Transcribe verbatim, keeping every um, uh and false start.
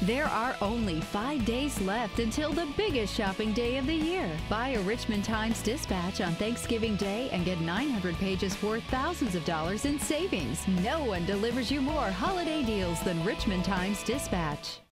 There are only five days left until the biggest shopping day of the year. Buy a Richmond Times Dispatch on Thanksgiving Day and get nine hundred pages worth thousands of dollars in savings. No one delivers you more holiday deals than Richmond Times Dispatch.